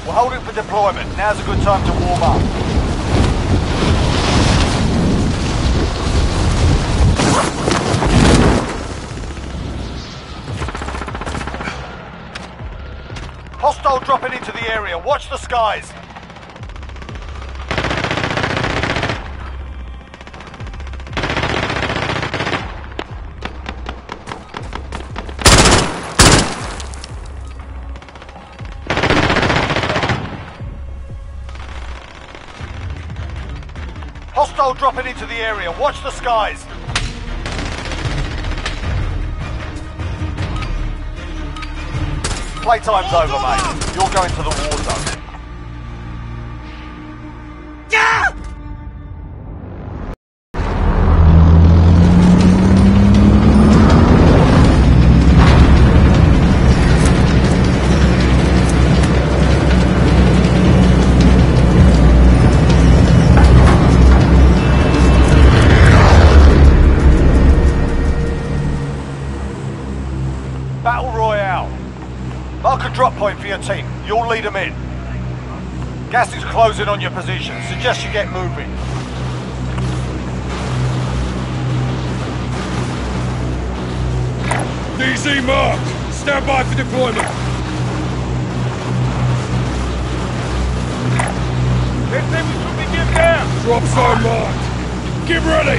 We're holding for deployment. Now's a good time to warm up. Hostile dropping into the area. Watch the skies. Hostile dropping into the area. Watch the skies. Playtime's over, mate. You're going to the war zone. Battle Royale. Mark a drop point for your team. You'll lead them in. Gas is closing on your position. Suggest you get moving. DZ marked. Stand by for deployment. Let's say we should begin there. Drop zone marked. Get ready.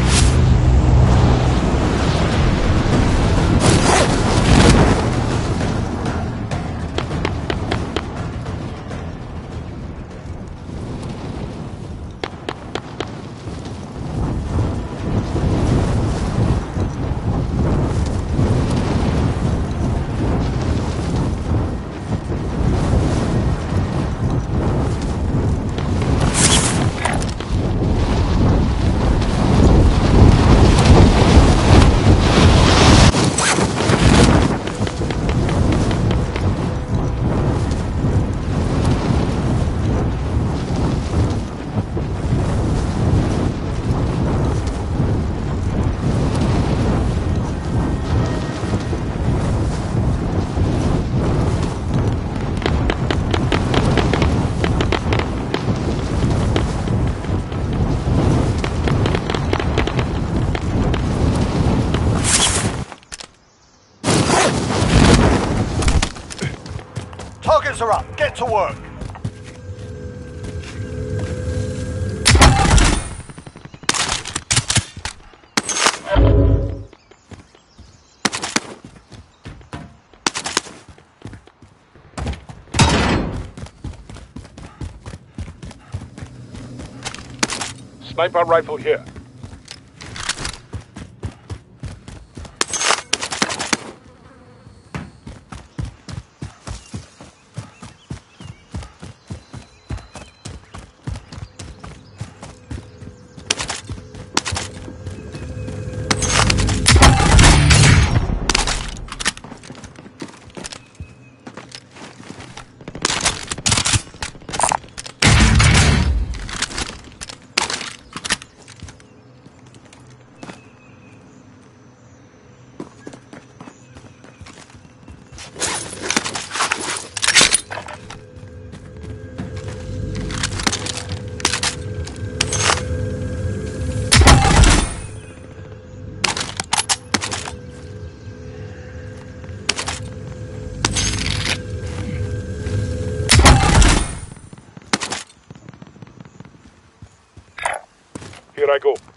Targets are up. Get to work. Sniper rifle here. Here I go.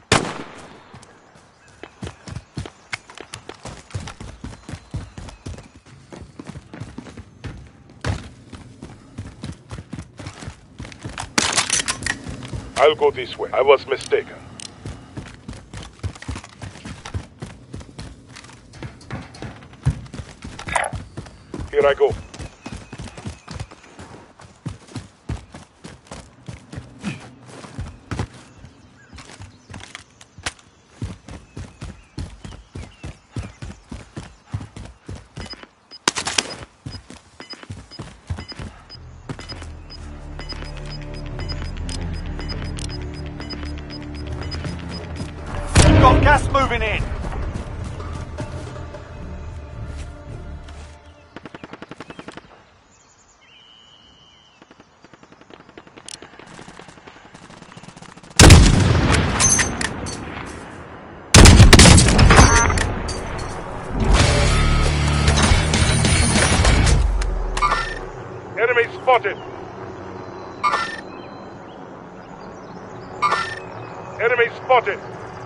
I'll go this way. I was mistaken. Here I go. Got gas moving in. Enemy spotted! Enemy spotted!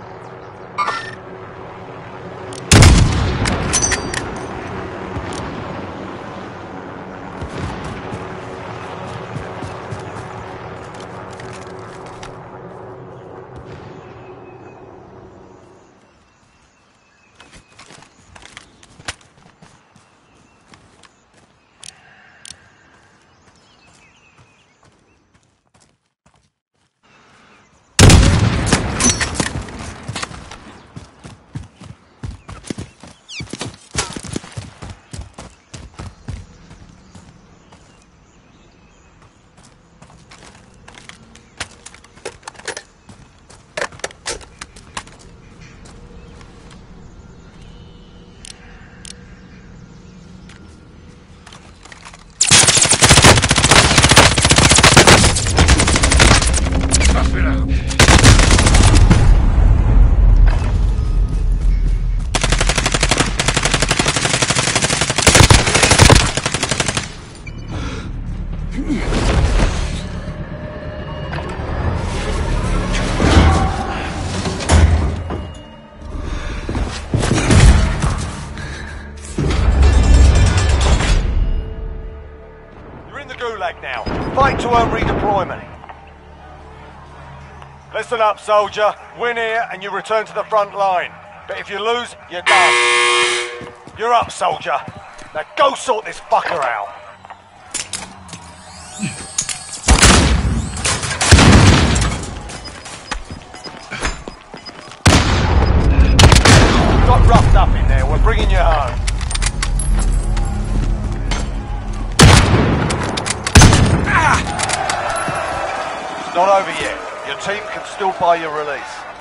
Now, fight to earn redeployment. Listen up, soldier. Win here and you return to the front line. But if you lose, you're done. You're up, soldier. Now go sort this fucker out. You got roughed up in there. We're bringing you home. It's not over yet. Your team can still buy your release.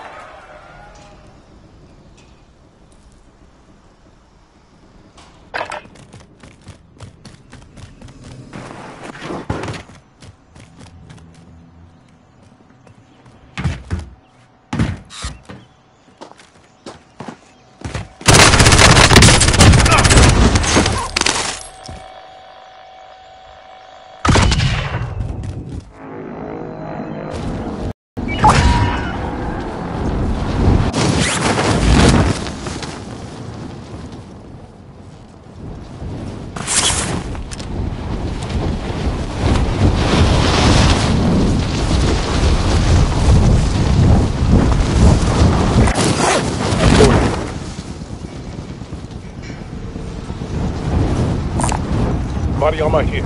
Body armor here.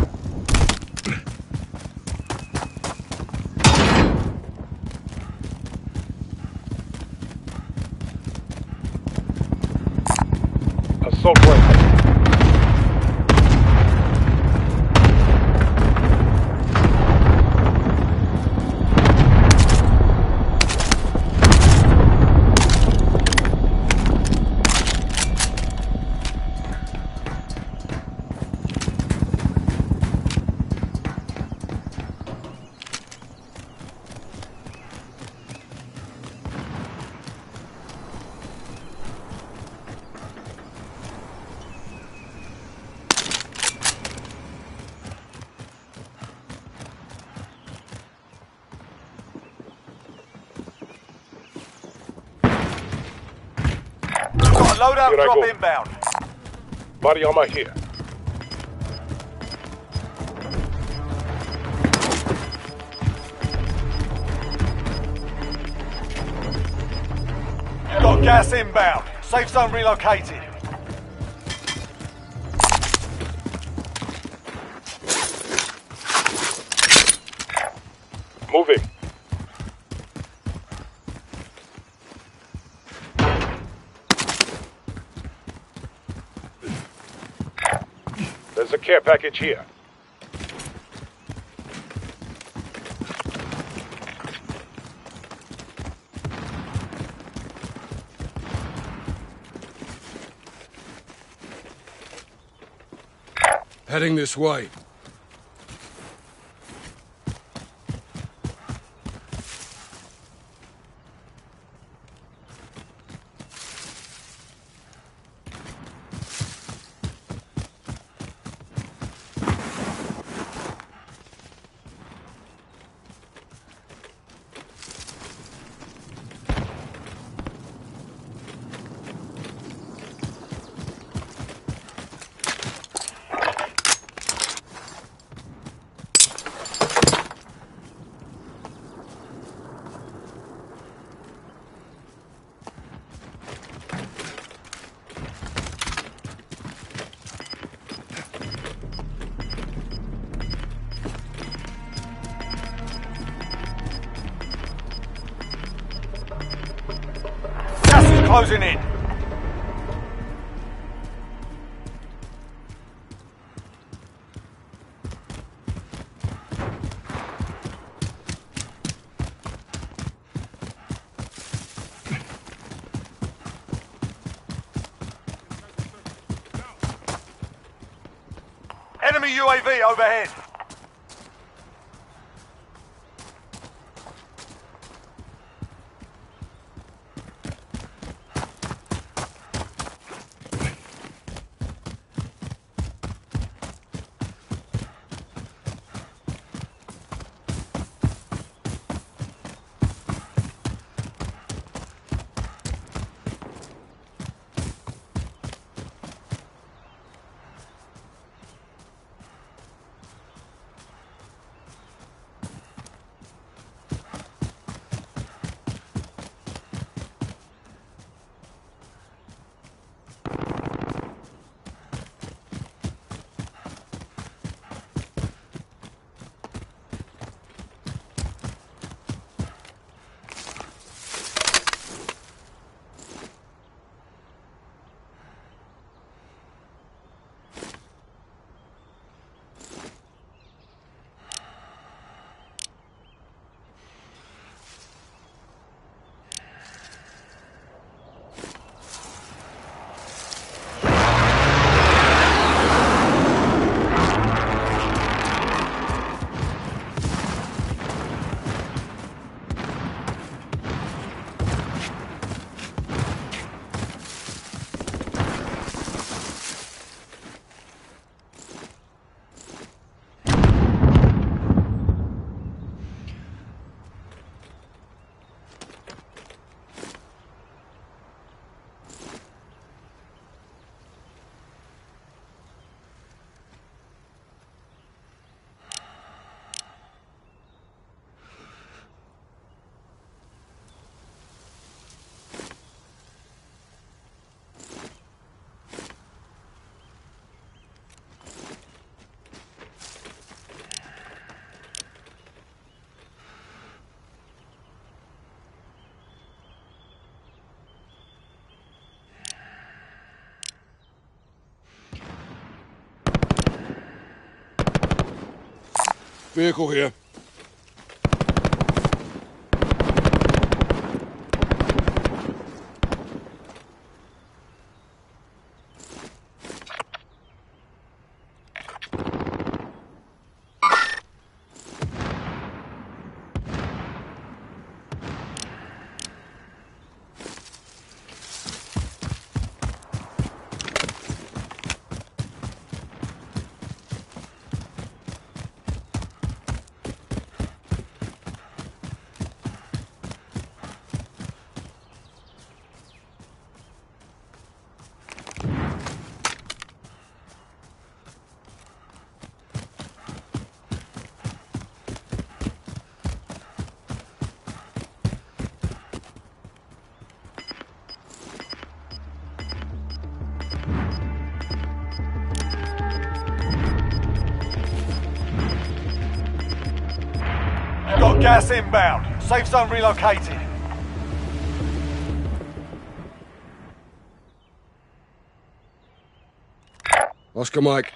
Assault rifle. Loadout Here I drop go. inbound. Body armor here. You got gas inbound. Safe zone relocated. Moving. There's a care package here. Heading this way. closing in. Enemy UAV overhead. Vehicle here. Got gas inbound. Safe zone relocated. Oscar Mike.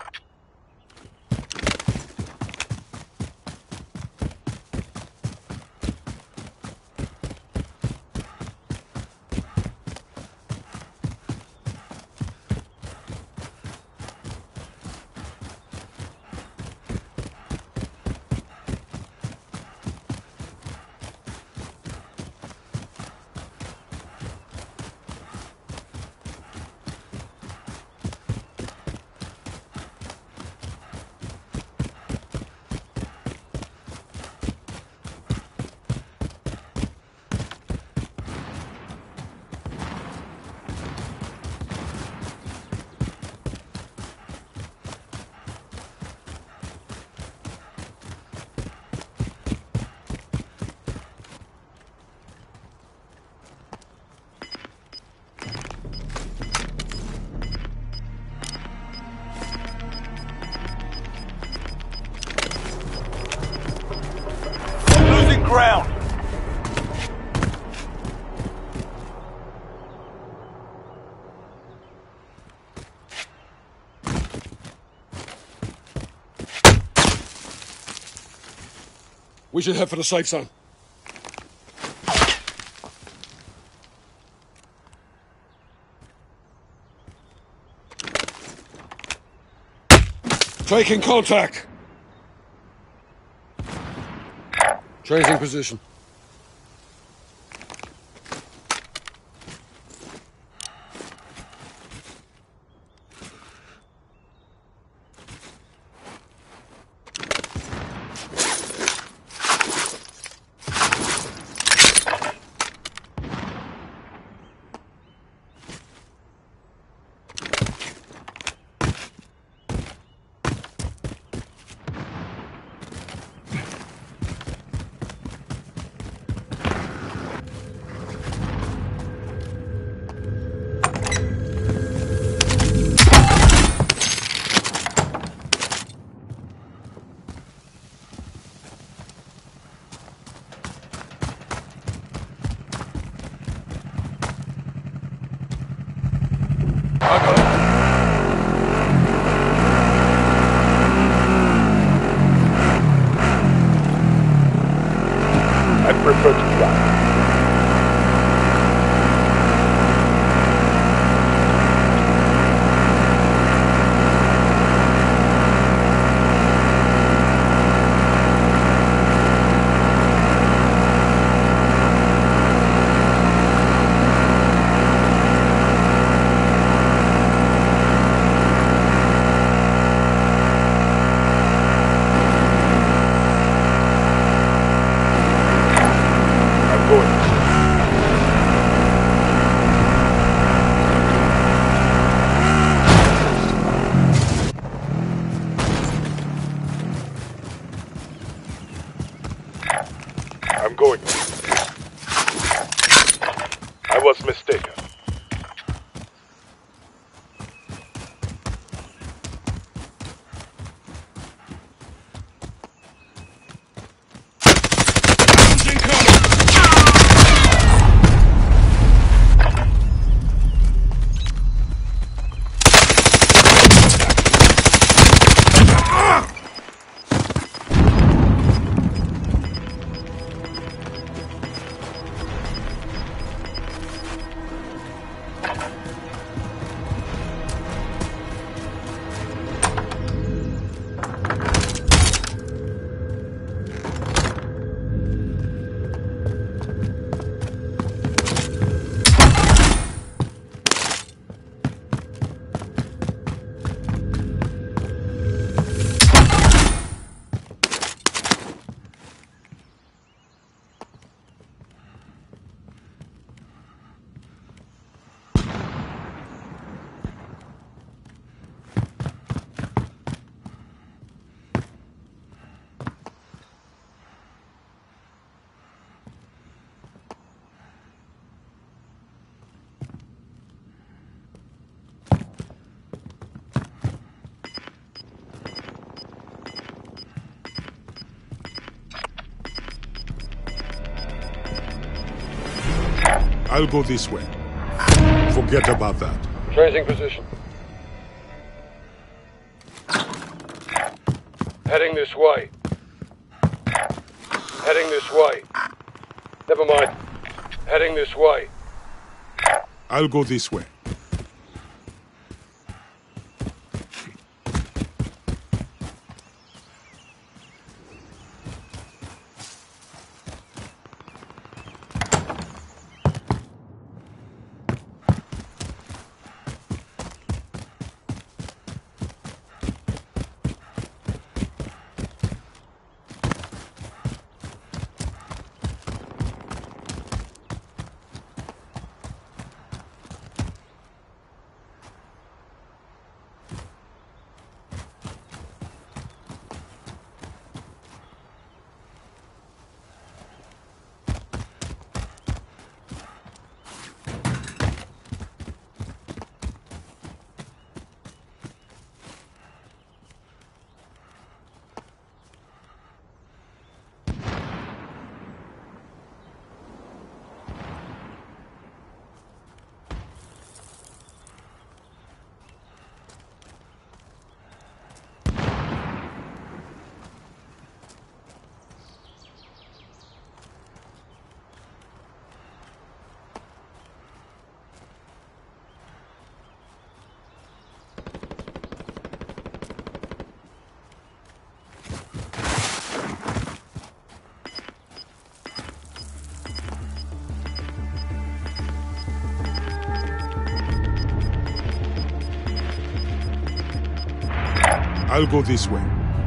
Ground. We should head for the safe zone. Taking contact. Tracing position. I prefer to fly. I'm going. I'm going. I was mistaken. I'll go this way. Forget about that. Tracing position. Heading this way. Heading this way. Never mind. Heading this way. I'll go this way. I'll go this way.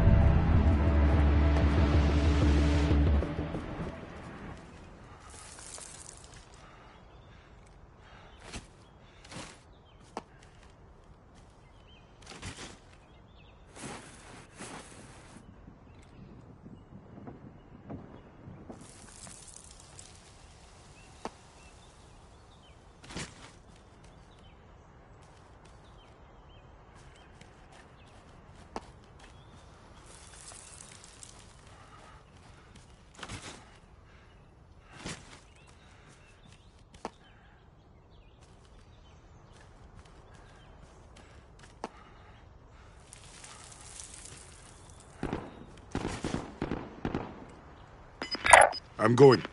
I'm going.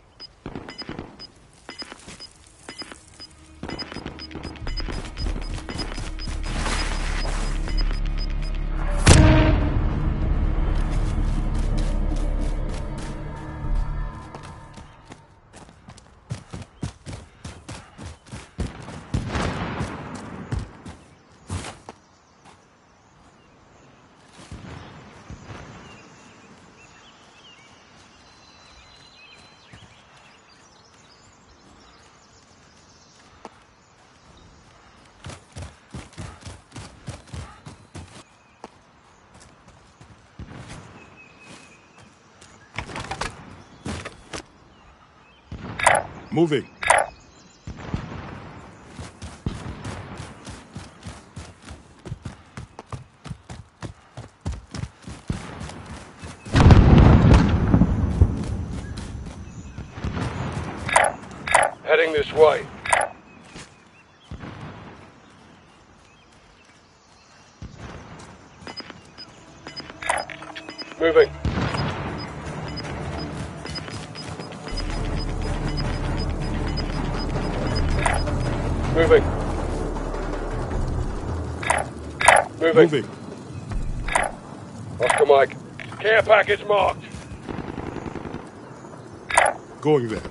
Moving. Heading this way. Moving. Moving. Moving. Oscar Mike. Care package marked. Going there.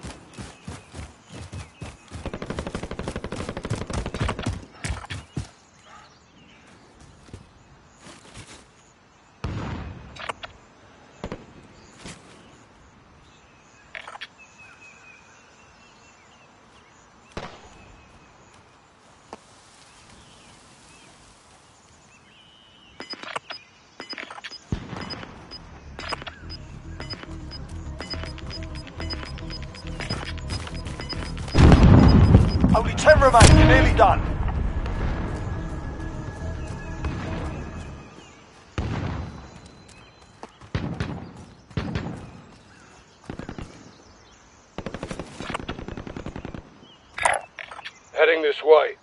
Only 10 remain. You're nearly done. Heading this way.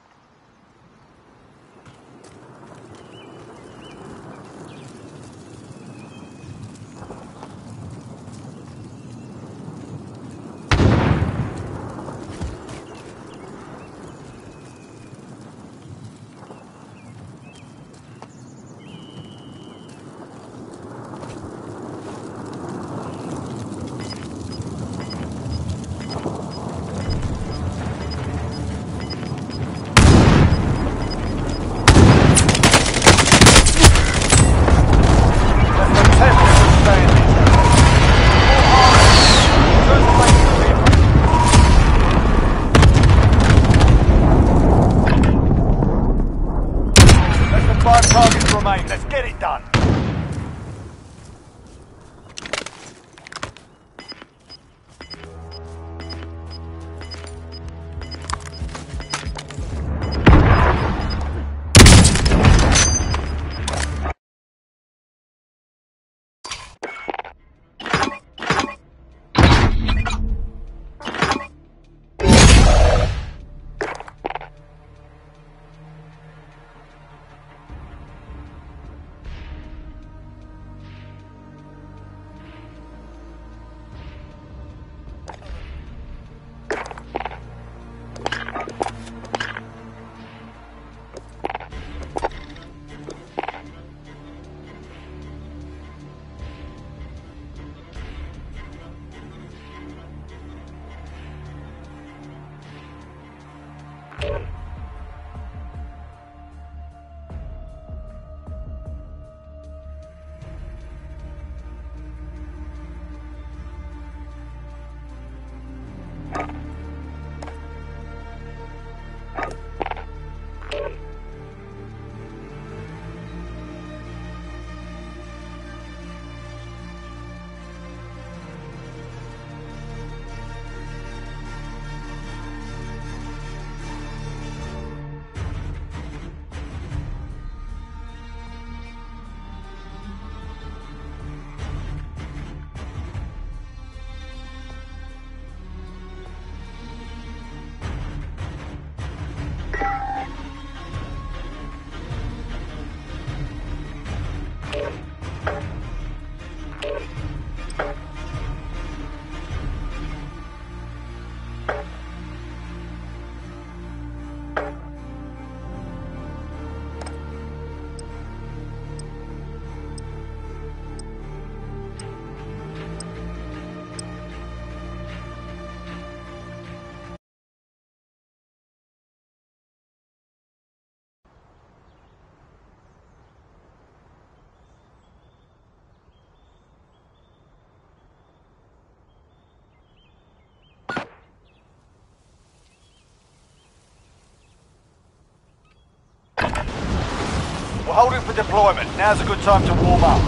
We're holding for deployment. Now's a good time to warm up.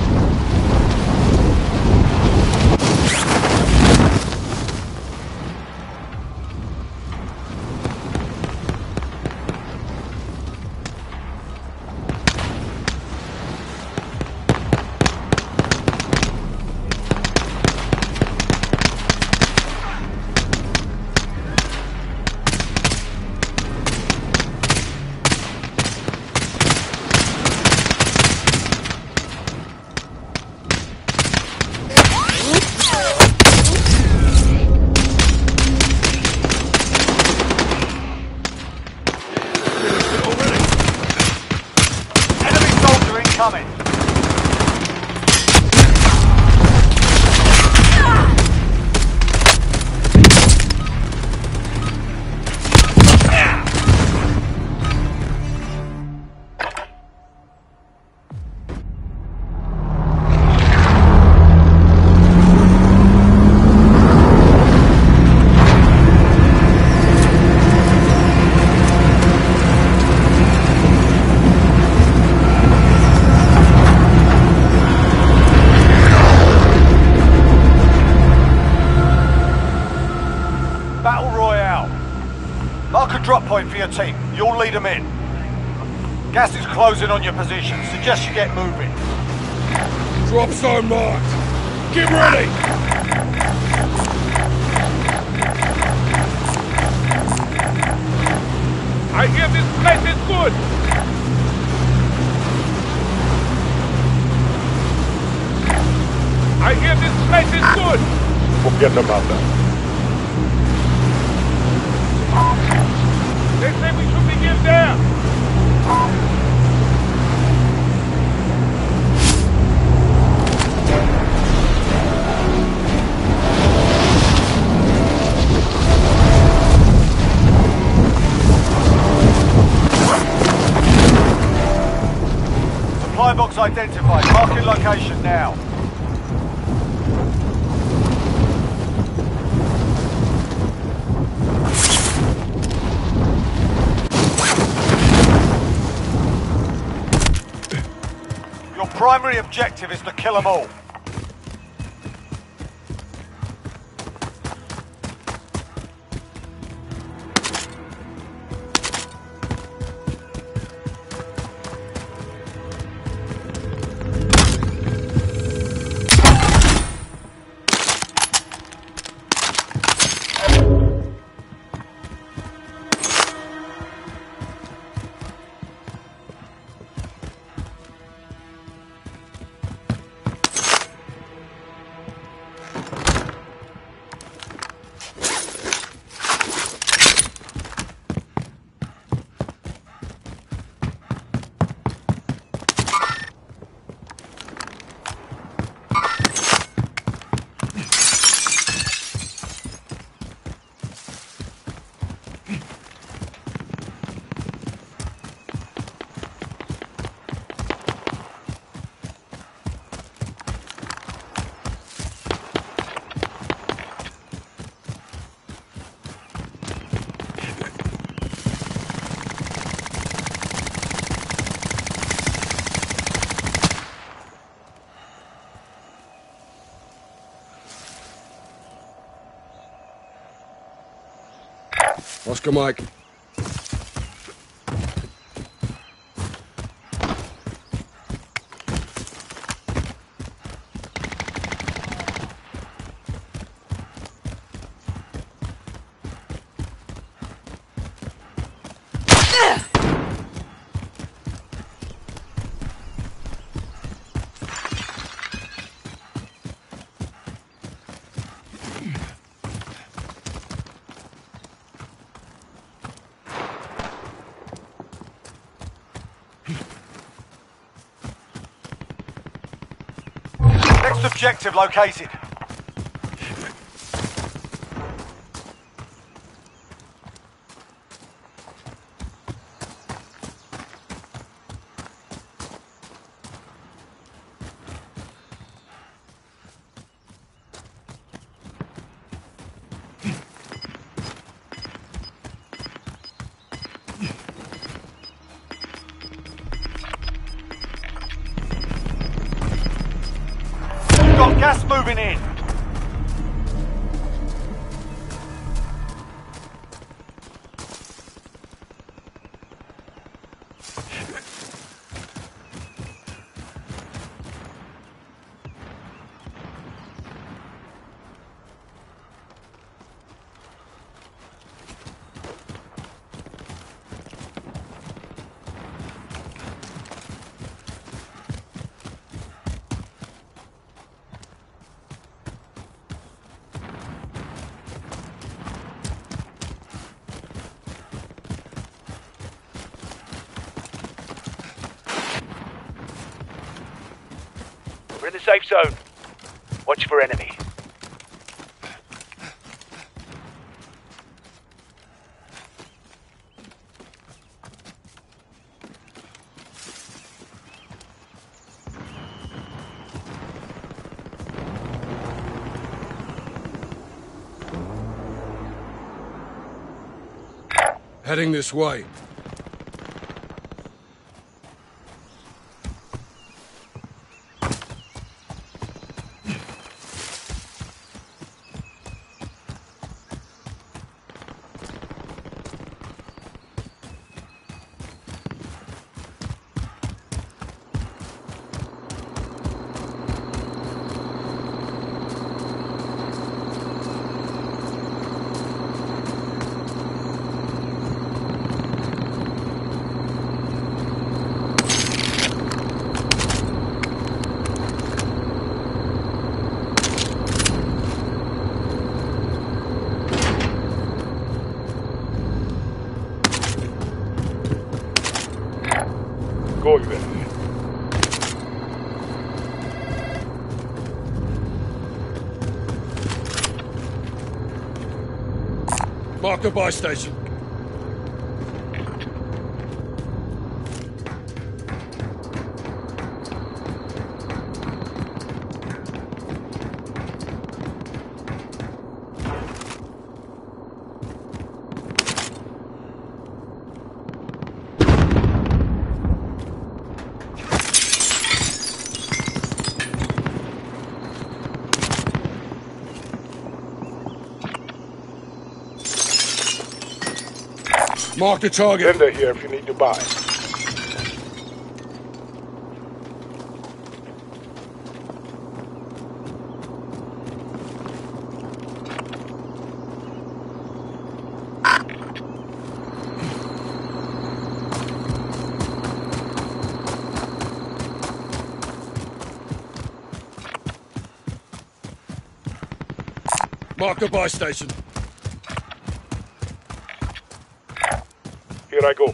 Coming. Battle Royale. Mark a drop point for your team. You'll lead them in. Gas is closing on your position. Suggest you get moving. Drop zone marked. Get ready! I hear this place is good. I hear this place is good. Forget about that. They say we should begin there. Supply box identified. Marking location now. Your primary objective is to kill them all. Oscar Mike. Next objective located. Gas moving in. We're in the safe zone. Watch for enemy. Heading this way. Go you there. Mark the buy station. Mark the target. Vendor here if you need to buy. Mark the buy station. Here I go.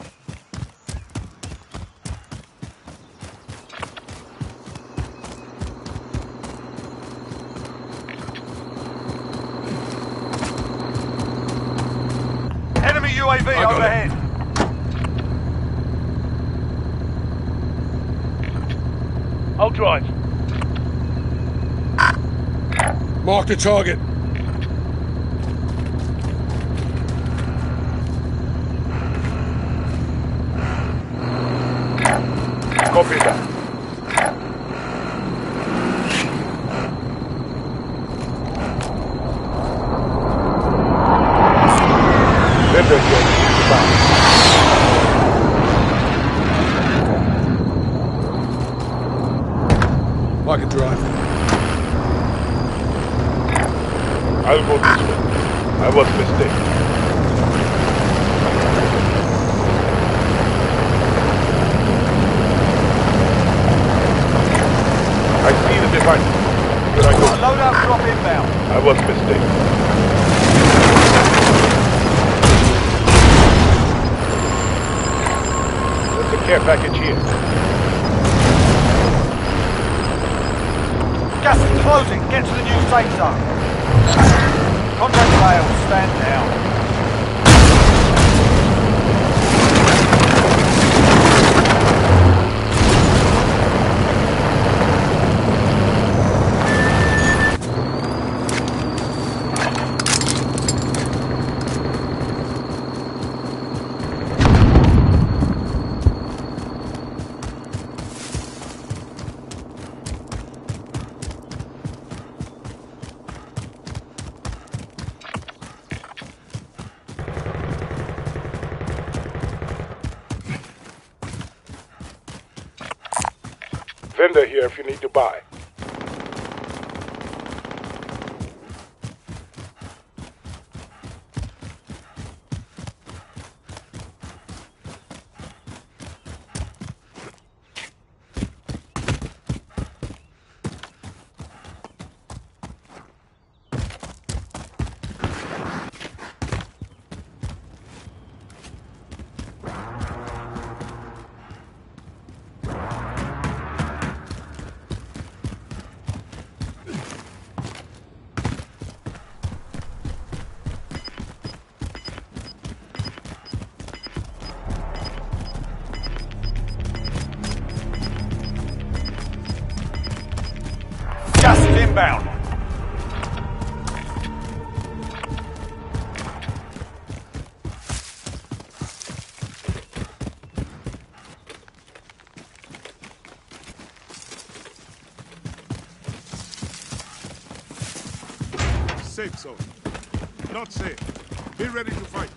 Enemy UAV I got overhead. I'll drive. Mark the target. Copy that. Vendor here if you need to buy. I can drive. I'll go this way. I was mistaken. I see the device. Here I go. Loadout drop inbound. I was mistaken. There's a care package here. Gas is closing. Get to the new safe zone. Contact failed. Stand down. Vendor here if you need to buy. Gas is inbound. Safe zone. Not safe. Be ready to fight.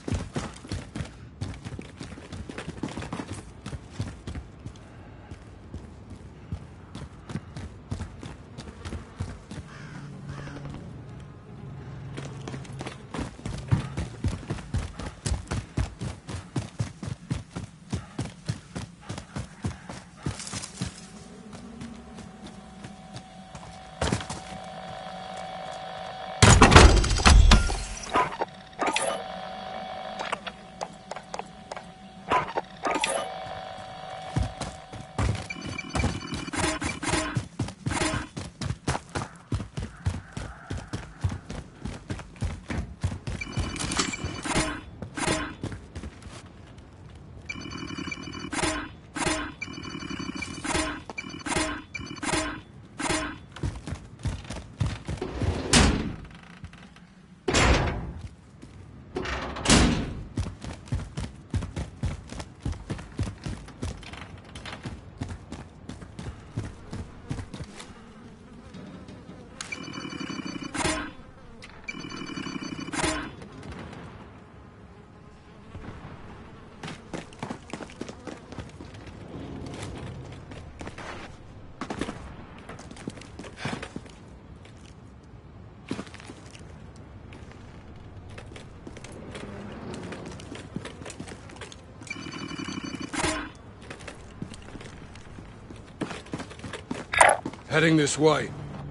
Heading this way.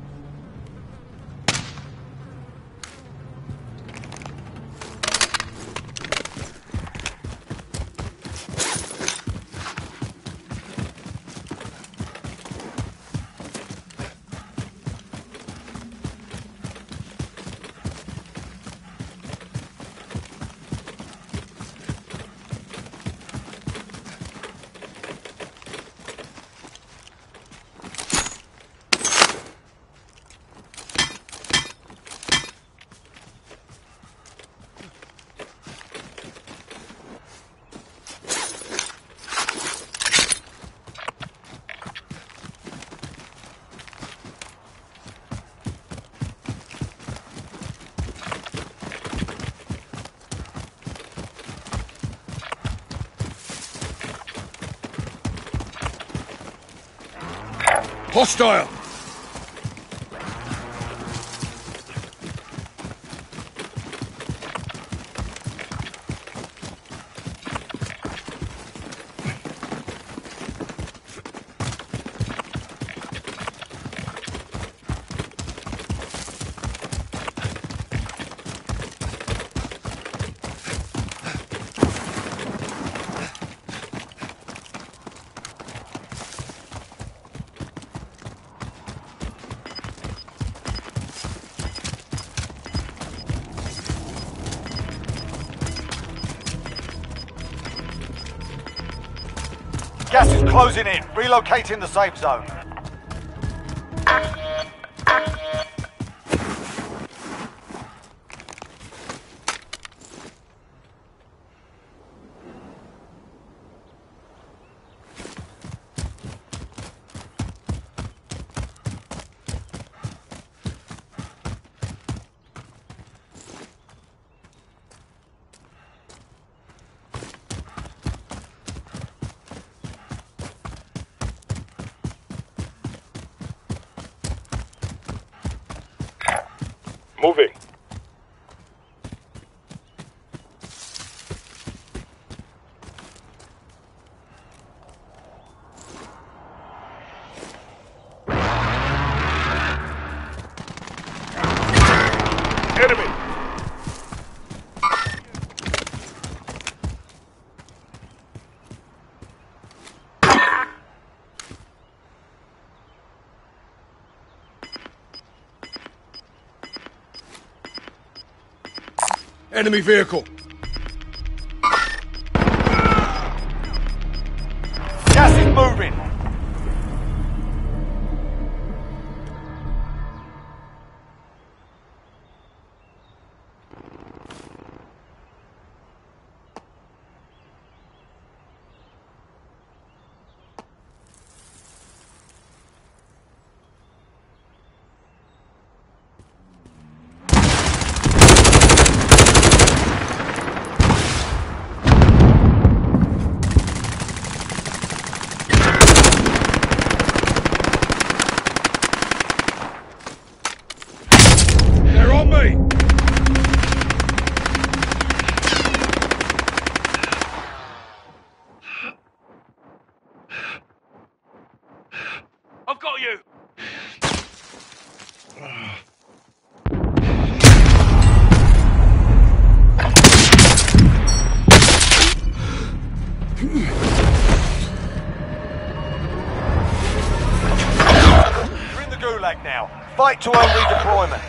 Hostile! Gas is closing in. Relocating the safe zone. Moving. Enemy! Enemy vehicle. Gas is moving. They're on me! I've got you! You're in the gulag now. Fight to earn redeployment.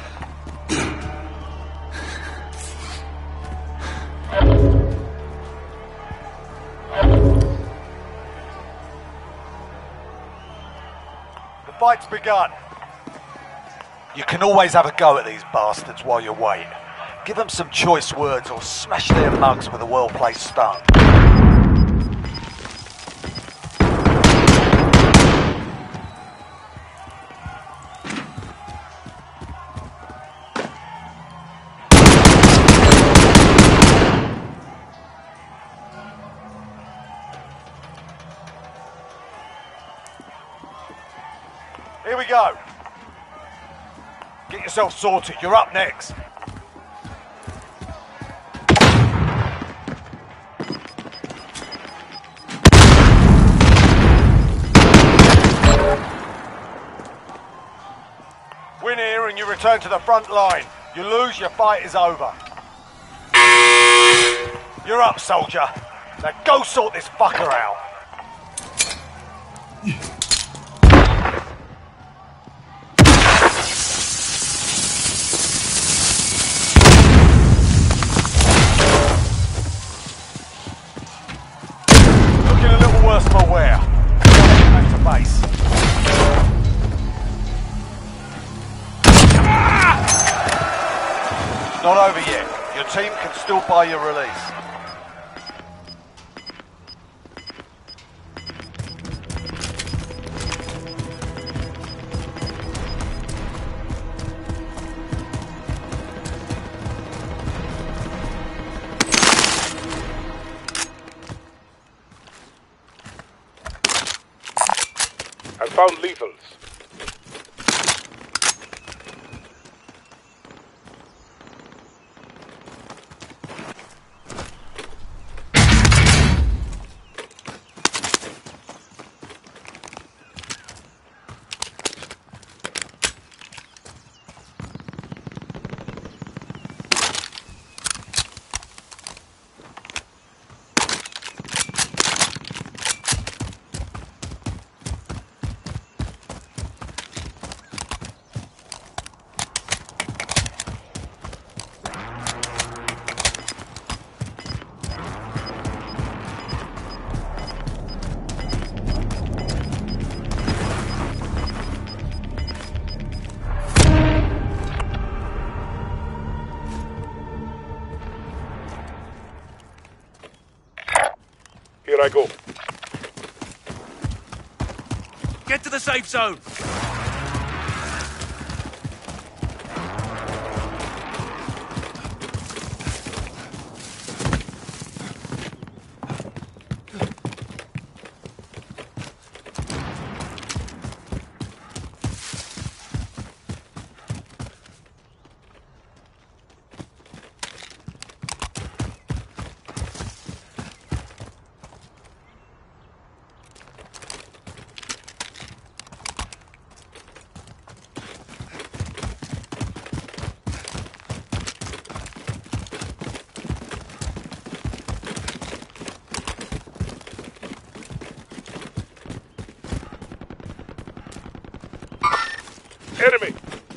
The fight's begun. You can always have a go at these bastards while you wait. Give them some choice words or smash their mugs with a well-placed stone. Here we go. Get yourself sorted. You're up next. Win here and you return to the front line. You lose, your fight is over. You're up, soldier. Now go sort this fucker out. Worse for wear. Back to base. It's not over yet. Your team can still buy your release. I found lethals. Here I go. Get to the safe zone! Enemy!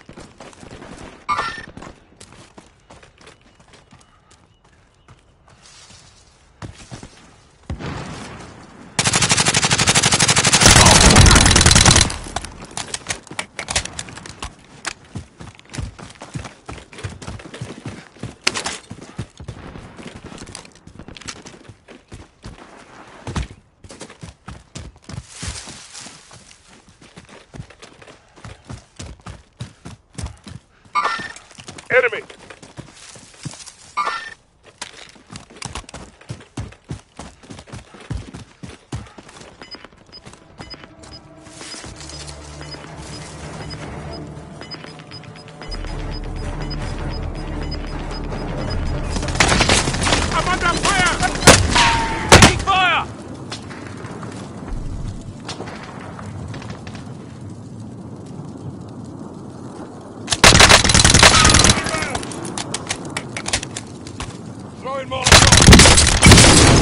Enemy! I'm under fire! Taking fire! Throwing Molotov!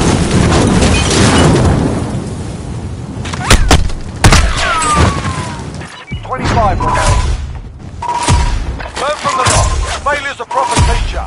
$25 remaining. Learn from the lot. Failure's a proper teacher.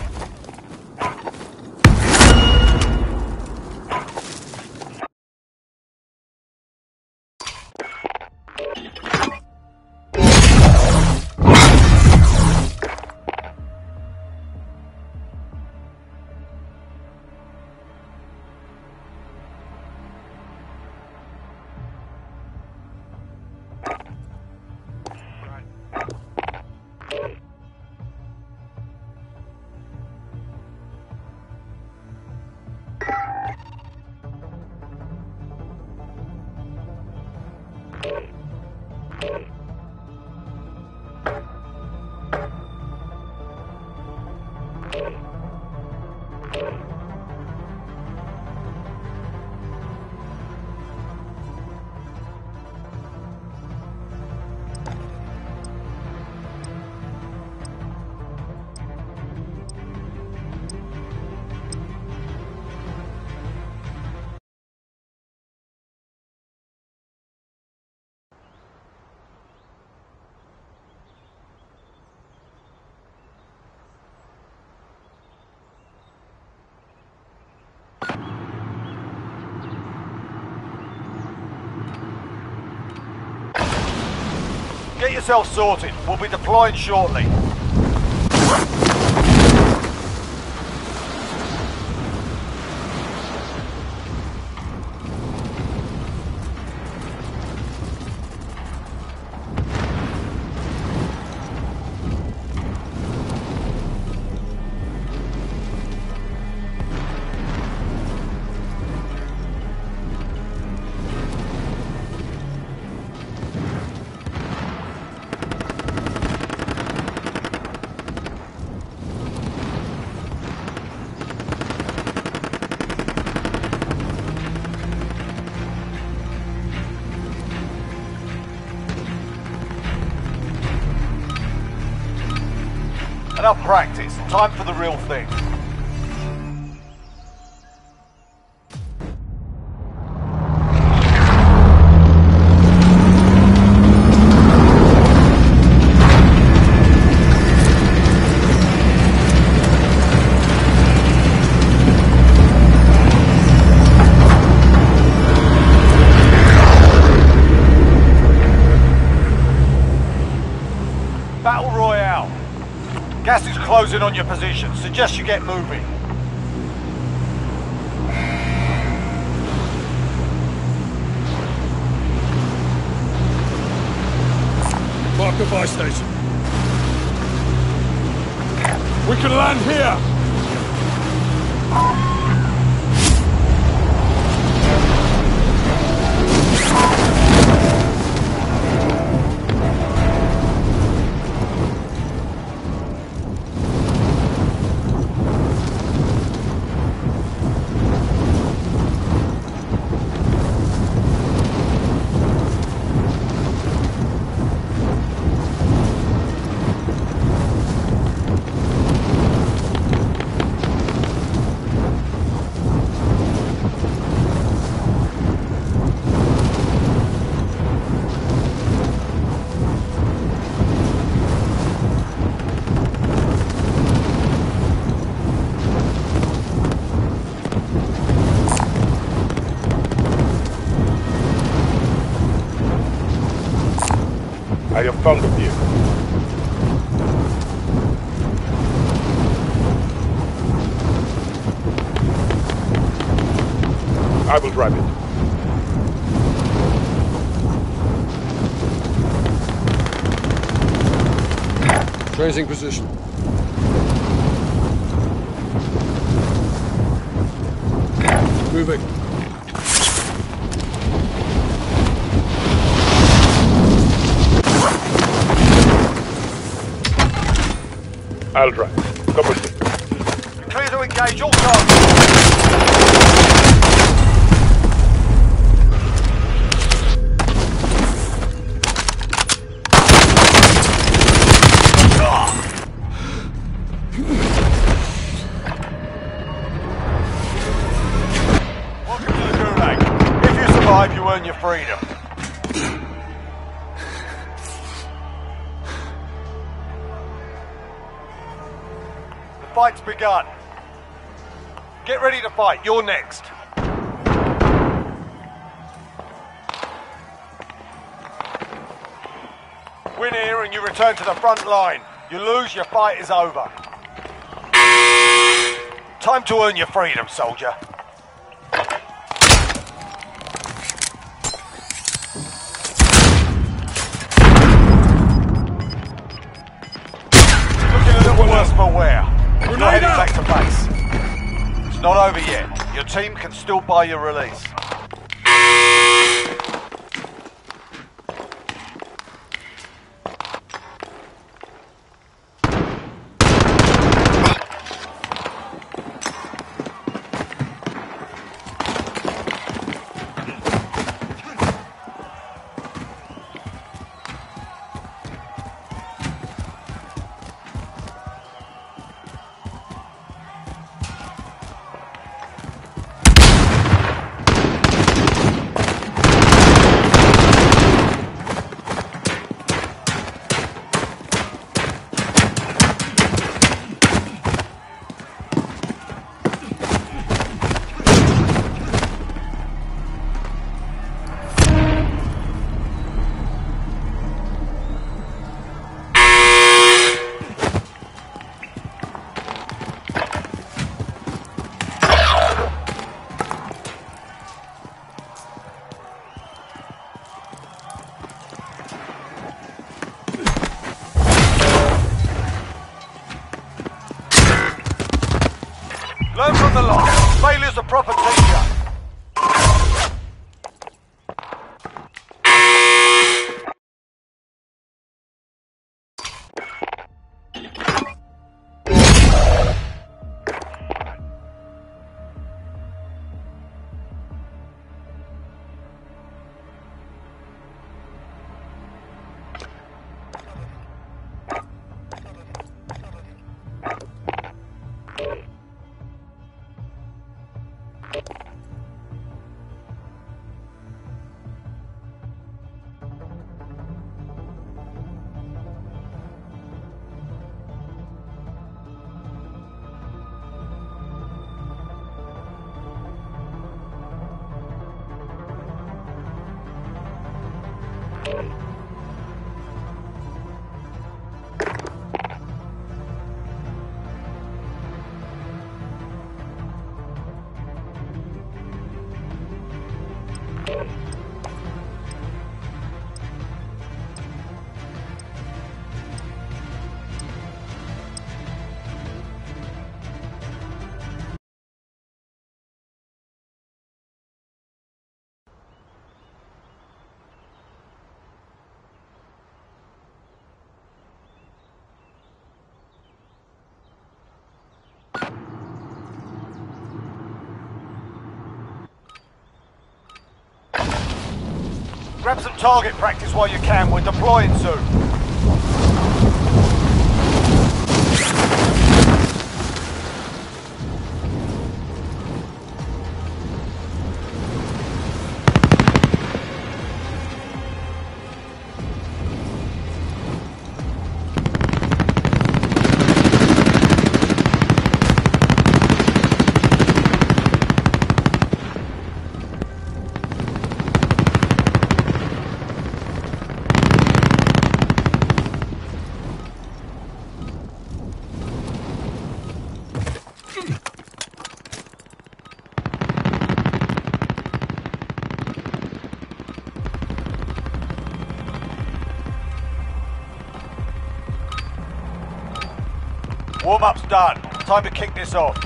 Get yourself sorted. We'll be deploying shortly. Enough practice. Time for the real thing. Battle Royale. Gas is closing on your position. Suggest you get moving. Mark the buy station. We can land here! front of you. I will drive it. Tracing position. Moving. I'll drive. Cover 6. Clear to engage all targets. Welcome to the Gulag. If you survive, you earn your freedom. The fight's begun. Get ready to fight. You're next. Win here and you return to the front line. You lose, your fight is over. Time to earn your freedom, soldier. Looking a little worse for wear. You're heading back to base. It's not over yet. Your team can still buy your release. Learn from the loss. Failure's a proper teacher. Grab some target practice while you can. We're deploying soon. Warm-up's done. Time to kick this off.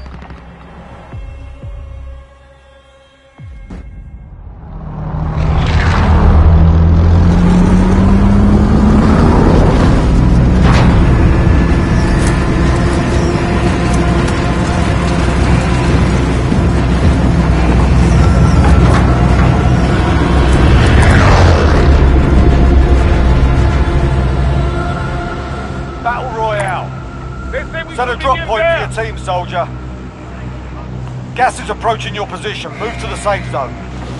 Battle Royale. Set a drop point for your team, soldier. Gas is approaching your position. Move to the safe zone.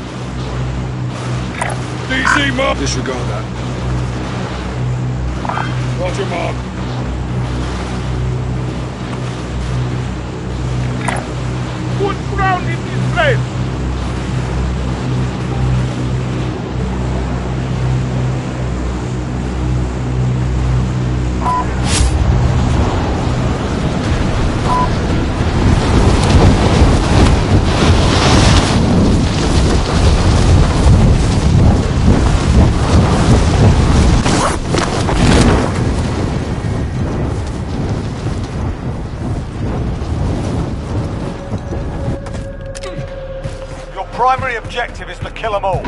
DC mark! Disregard that. Roger, mark. Put ground in this place! Primary objective is to kill them all.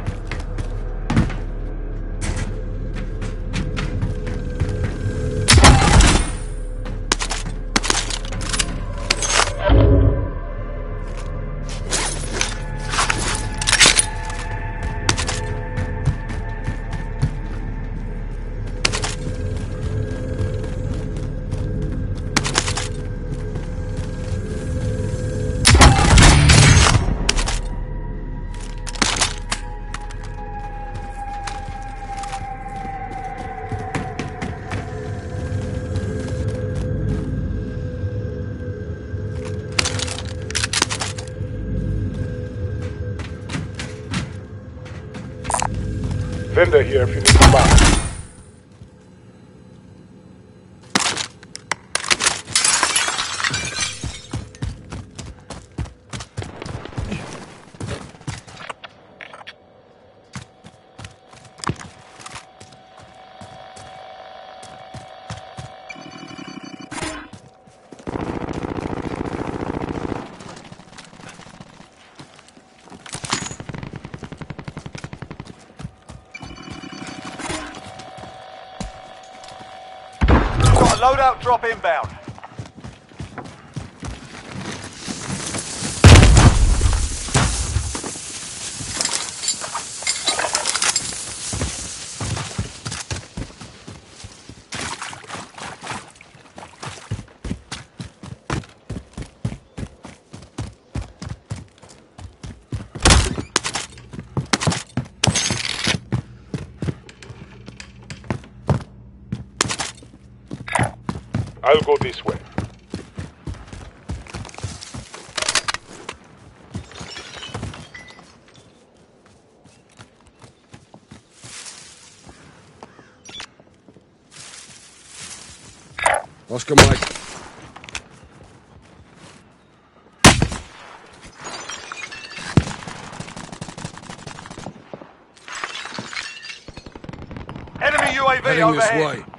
Vendor here if you need to buy. Loadout drop inbound. I'll go this way. Oscar Mike. Enemy UAV Heading overhead. this way.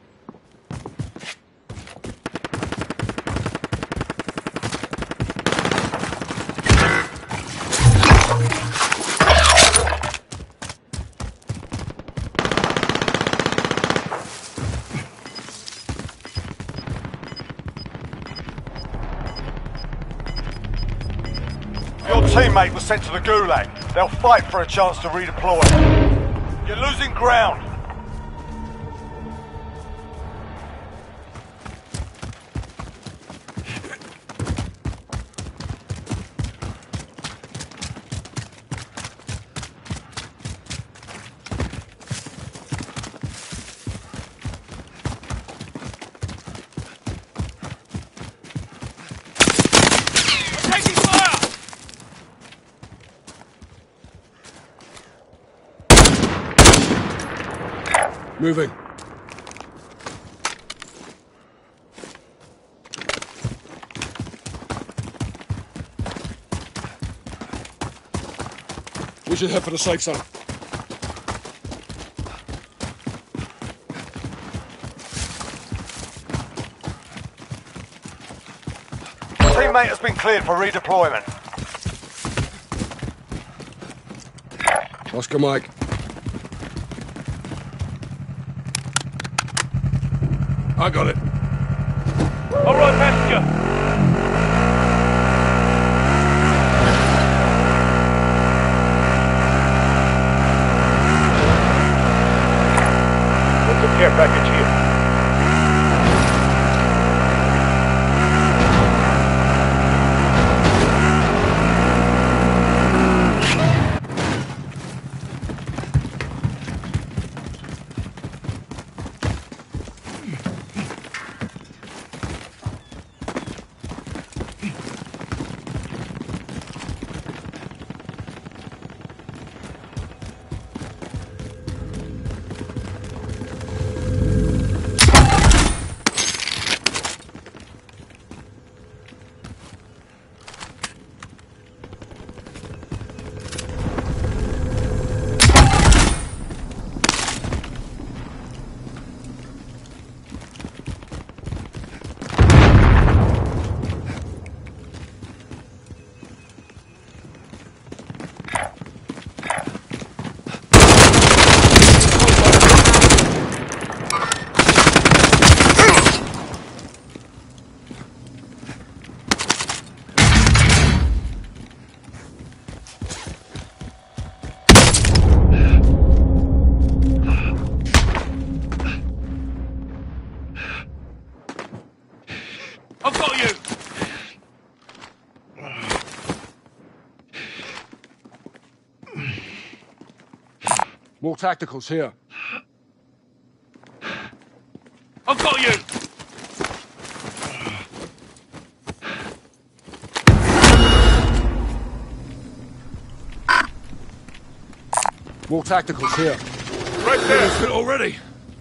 Your teammate was sent to the Gulag. They'll fight for a chance to redeploy. You're losing ground. Moving. We should head for the safe zone. teammate has been cleared for redeployment. Oscar Mike. I got it. All right, passenger. What's the care package here? I've got you! More tacticals here. I've got you! More tacticals here. Right there! Fit already.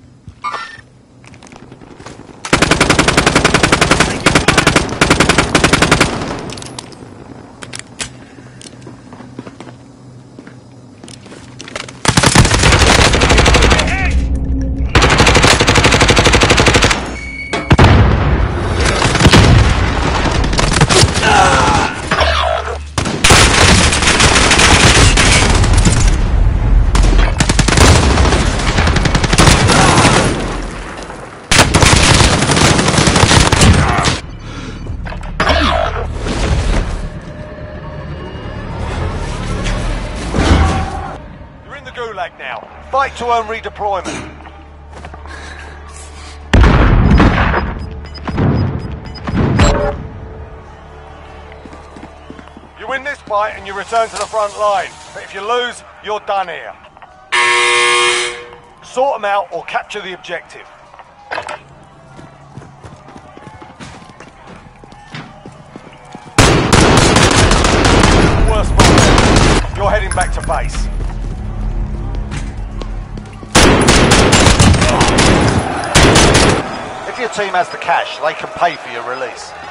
Gulag now. Fight to earn redeployment. You win this fight and you return to the front line. But if you lose, you're done here. Sort them out or capture the objective. Worst part, you're heading back to base. If your team has the cash, they can pay for your release.